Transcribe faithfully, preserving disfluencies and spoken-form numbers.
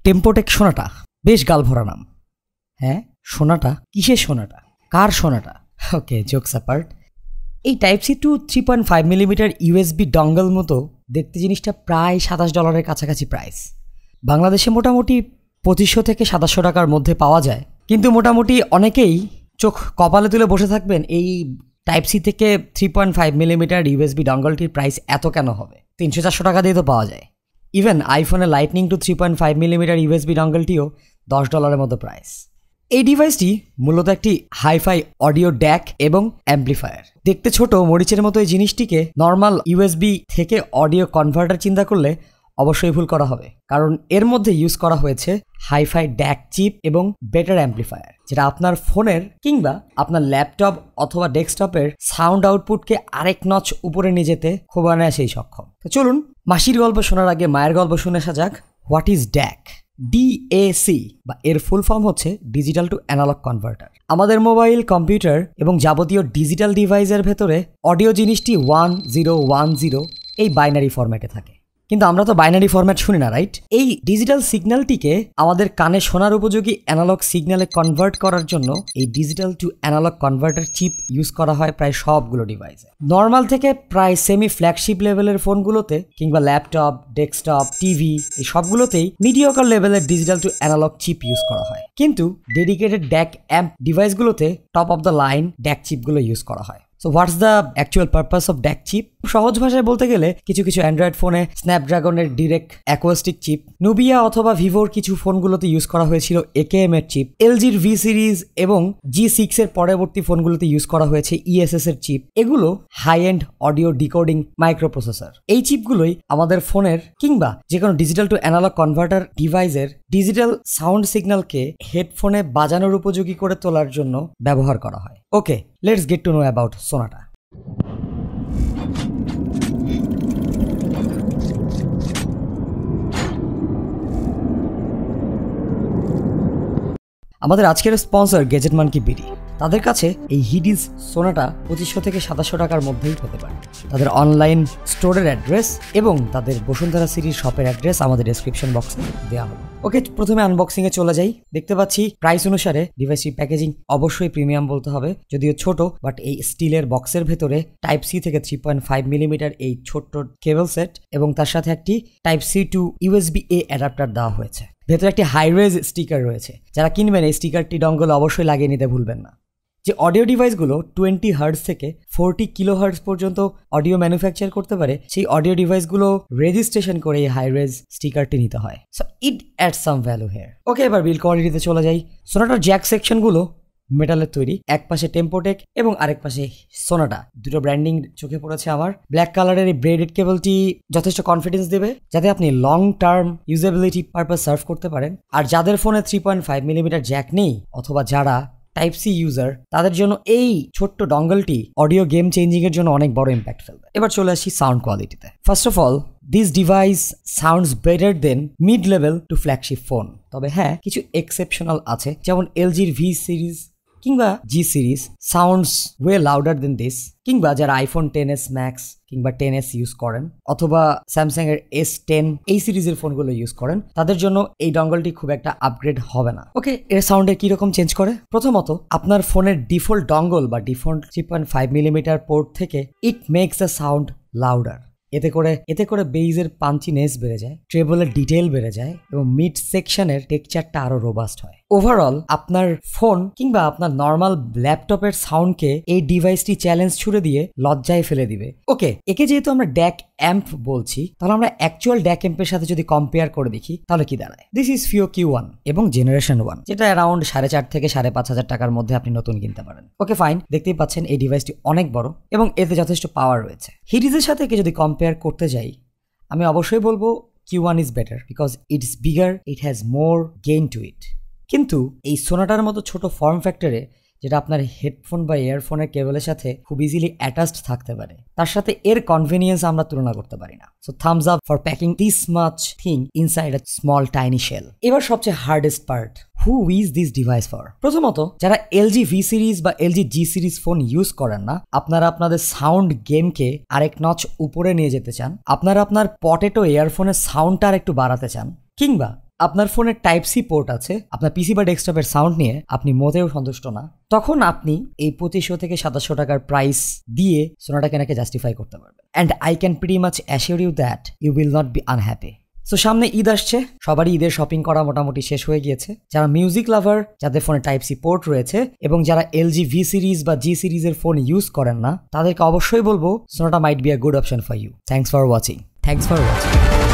টেম্পোটেক সোনাটা, বেশ গালভরা নাম। হ্যাঁ, সোনাটা কিসের সোনাটা, কার সোনাটা? Okay, jokes apart. এই type C to three point five millimetre USB dongle মতো দেখতে জিনিসটা প্রায় সাতাশ ডলারের কাছাকাছি প্রাইস। বাংলাদেশে মোটামুটি পঁচিশশো থেকে সাতাশশো টাকার মধ্যে পাওয়া যায়, কিন্তু মোটামুটি অনেকেই চোখ কপালে তুলে বসে থাকবেন এই টাইপ সি থেকে three point five millimetre USB ডঙ্গলটির প্রাইস এত কেন হবে? তিনশো চারশো টাকা দিয়ে তো পাওয়া যায়। ইভেন আইফোনে lightning to three point five millimetre USB ডঙ্গলটিও দশ ডলারের মতো প্রাইস। এই ডিভাইসটি মূলত একটি হাইফাই অডিও ড্যাক এবং অ্যাম্প্লিফায়ার। দেখতে ছোট মরিচের মতো এই জিনিসটিকে নর্মাল ইউএসবি থেকে অডিও কনভার্টার চিন্তা করলে অবশ্যই ভুল করা হবে, কারণ এর মধ্যে ইউজ করা হয়েছে হাইফাই ড্যাক চিপ এবং বেটার অ্যাম্প্লিফায়ার, যেটা আপনার ফোনের কিংবা আপনার ল্যাপটপ অথবা ডেস্কটপের সাউন্ড আউটপুটকে আরেক নচ উপরে নিয়ে যেতে খুব অনায়াসেই সক্ষম। তো চলুন মাসির গল্প শোনার আগে মায়ের গল্প শুনে আসা যাক। What is DAC? D A C বা এর ফুল ফর্ম হচ্ছে ডিজিটাল টু অ্যানালগ কনভার্টার। আমাদের মোবাইল, কম্পিউটার এবং যাবতীয় ডিজিটাল ডিভাইসের ভেতরে অডিও জিনিসটি ওয়ান জিরো ওয়ান জিরো এই বাইনারি ফরম্যাটে থাকে, কিন্তু আমরা তো বাইনারি ফরম্যাট শুনি না, রাইট? এই ডিজিটাল সিগন্যালটিকে আমাদের কানে শোনার উপযোগী অ্যানালগ সিগন্যালে কনভার্ট করার জন্য এই digital to analogue converter chip use করা হয় প্রায় সবগুলো ডিভাইসে। নর্মাল থেকে প্রায় সেমি ফ্ল্যাগশিপ লেভেলের ফোনগুলোতে কিংবা ল্যাপটপ, ডেস্কটপ, টিভি এই সবগুলোতেই মিডিওকার লেভেলের digital to analogue chip use করা হয়, কিন্তু ডেডিকেটেড ড্যাক অ্যাম্প ডিভাইসগুলোতে top of the line DAC চিপগুলো ইউজ করা হয়। So what's the actual purpose of DAC chip? সহজ ভাষায় বলতে গেলে কিছু কিছু অ্যান্ড্রয়েড ফোনে স্ন্যাপড্রাগনের ডিরেক্ট অ্যাকোয়াস্টিক চিপ, নুবিয়া অথবা ভিভোর কিছু ফোনগুলোতে ইউজ করা হয়েছিল এ কে এম এর চিপ, এলজির ভি সিরিজ এবং জি সিক্স এর পরবর্তী ফোনগুলোতে ইউজ করা হয়েছে ই এস এস এর চিপ। এগুলো high end audio decoding microprocessor. এই চিপগুলোই আমাদের ফোনের কিংবা যে কোনো ডিজিটাল টু অ্যানালগ কনভার্টার ডিভাইসের ডিজিটাল সাউন্ড সিগন্যালকে হেডফোনে বাজানোর উপযোগী করে তোলার জন্য ব্যবহার করা হয়। Okay, let's get to know about Sonata. আমাদের আজকের স্পন্সর গ্যাজেট মানকি বিডি। তাদের কাছে এই হিডিস সোনাটা পঁচিশশো থেকে সাতাশশো টাকার মধ্যেই হতে পারে। তাদের অনলাইন স্টোরের অ্যাড্রেস এবং তাদের বসুন্ধরা সিরিজ শপের অ্যাড্রেস আমাদের ডেসক্রিপশন বক্সে দেওয়া হবে। ওকে, প্রথমে আনবক্সিং এ চলে যাই। দেখতে পাচ্ছি প্রাইস অনুসারে ডিভাইসটির প্যাকেজিং অবশ্যই প্রিমিয়াম বলতে হবে, যদিও ছোট, বাট এই স্টিলের বক্সের ভেতরে টাইপ সি থেকে থ্রি পয়েন্ট ফাইভ মিলিমিটার এই ছোট্ট কেবল সেট এবং তার সাথে একটি type C to USB A adapter দেওয়া হয়েছে। ভেতরে একটি হাইরেজ স্টিকার রয়েছে। যারা কিনবেন এই স্টিকারটি ডঙ্গল অবশ্যই লাগিয়ে নিতে ভুলবেন না। যে অডিও ডিভাইসগুলো টোয়েন্টি হার্টজ থেকে ফোরটি কিলো হার্টজ পর্যন্ত অডিও ম্যানুফ্যাকচার করতে পারে, সেই অডিও ডিভাইসগুলো রেজিস্ট্রেশন করে এই হাইরেজ স্টিকারটি নিতে হয়। So it add some value here. Okay, এবার বিল কোয়ালিটিতে চলে যাই। সোনাটার জ্যাক সেকশনগুলো মেটালের তৈরি, এক পাশে টেম্পোটেক এবং আরেক পাশে সোনাটা, দুটো ব্র্যান্ডিং চোখে পড়েছে আমার। ব্ল্যাক কালারের এই ব্রেডেড কেবলটি যথেষ্ট কনফিডেন্স দেবে যাতে আপনি long term usability purpose serve করতে পারেন। আর যাদের ফোনে three point five millimetre jack নেই অথবা যারা টাইপ সি ইউজার, তাদের জন্য এই ছোট্ট ডঙ্গলটি অডিও গেম চেঞ্জিং এর জন্য অনেক বড় ইম্প্যাক্ট ফেলবে। এবার চলে আসি সাউন্ড কোয়ালিটিতে। First of all, this device sounds better than mid level to flagship phone. তবে হ্যাঁ, কিছু এক্সেপশনাল আছে, যেমন এলজির ভি সিরিজ কিংবা G series sounds way louder than this, কিংবা যারা আইফোন টেন এস ম্যাক্স কিংবা টেন এস ইউজ করেন অথবা স্যামসাং এর এস টেন এই সিরিজের ফোনগুলো ইউজ করেন, তাদের জন্য এই ডঙ্গলটি খুব একটা আপগ্রেড হবে না। ওকে, এর সাউন্ডে কিরকম চেঞ্জ করে? প্রথমত, আপনার ফোনের ডিফল্ট ডঙ্গল বা default three point five millimetre port থেকে it makes the sound louder. এতে করে এতে করে বেইজের পাঞ্চিনেস বেড়ে যায়, ট্রেবলের ডিটেল বেড়ে যায় এবং মিড সেকশনের টেক্সচারটা আরো রোবাস্ট হয়। ওভারঅল আপনার ফোন কিংবা আপনার নর্মাল ল্যাপটপের সাউন্ডকে এই ডিভাইসটি চ্যালেঞ্জ ছুড়ে দিয়ে লজ্জায় ফেলে দিবে। ওকে, একে যেহেতু আমরা ড্যাক অ্যাম্প বলছি, তাহলে আমরা অ্যাকচুয়াল ড্যাক অ্যাম্পের সাথে যদি কম্পেয়ার করে দেখি তাহলে কি দাঁড়ায়? This is FiiO Q one এবং জেনারেশন ওয়ান, যেটা অ্যারাউন্ড সাড়ে চার থেকে সাড়ে পাঁচ হাজার টাকার মধ্যে আপনি নতুন কিনতে পারেন। ওকে ফাইন, দেখতেই পাচ্ছেন এই ডিভাইসটি অনেক বড় এবং এতে যথেষ্ট পাওয়ার রয়েছে। হিডিজের সাথে একে যদি কম্পেয়ার করতে যাই, আমি অবশ্যই বলবো Q one is better because it's bigger, it has more gain to it. কিন্তু এই সোনাটার মতো ছোট ফর্ম ফ্যাক্টরে, যেটা আপনার হেডফোন বা ইয়ারফোনের কেবলের সাথে খুব ইজিলি অ্যাটাচড থাকতে পারে, তার সাথে এর কনভিনিয়েন্স আমরা তুলনা করতে পারি না। So thumbs up for packing this much thing inside a small tiny shell. এবার সবচেয়ে hardest part, who is this device for? প্রথমত, যারা এলজি ভি সিরিজ বা LG G series phone use করেন না, আপনারা আপনাদের সাউন্ড গেমকে আরেক নচ উপরে নিয়ে যেতে চান, আপনারা আপনার পটেটো ইয়ারফোনের সাউন্ডটা আর একটু বাড়াতে চান, কিংবা আপনার ফোনে টাইপ সি পোর্ট আছে, আপনার পিসি বা ডেস্কটপের সাউন্ড নিয়ে আপনি মোটেও সন্তুষ্ট না, তখন আপনি এই পঁচিশশো থেকে সাতাশশো টাকার প্রাইস দিয়ে সোনাটা কেনাকে জাস্টিফাই করতে পারবেন। And I can pretty much assure you that you will not be unhappy. So সামনে ঈদ আসছে, সবারই ঈদের শপিং করা মোটামুটি শেষ হয়ে গিয়েছে। যারা মিউজিক লাভার, যাদের ফোনে টাইপ সি পোর্ট রয়েছে এবং যারা এলজি ভি সিরিজ বা জি সিরিজের ফোন ইউজ করেন না, তাদেরকে অবশ্যই বলবো Sonata might be a good option for you. Thanks for watching thanks for watching